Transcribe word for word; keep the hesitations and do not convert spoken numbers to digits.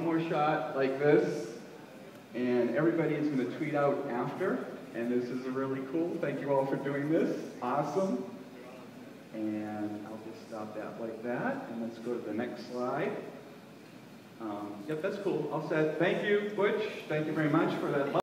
more shot like this, and everybody is going to tweet out after, and this is really cool. Thank you all for doing this. Awesome. And I'll just stop that like that, and let's go to the next slide. Um, yep, that's cool. All set. Thank you, Butch. Thank you very much for that.